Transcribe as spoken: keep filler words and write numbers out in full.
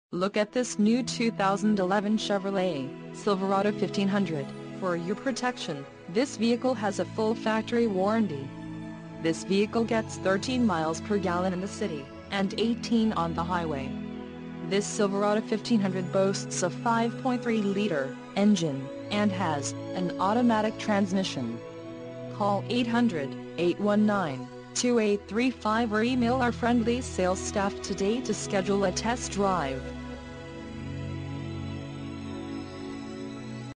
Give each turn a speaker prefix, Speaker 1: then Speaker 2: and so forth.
Speaker 1: Look at this new two thousand eleven Chevrolet Silverado fifteen hundred. For your protection, this vehicle has a full factory warranty. This vehicle gets thirteen miles per gallon in the city, and eighteen on the highway. This Silverado fifteen hundred boasts a five point three liter engine, and has an automatic transmission. Call eight hundred, eight one nine, two eight three five or email our friendly sales staff today to schedule a test drive.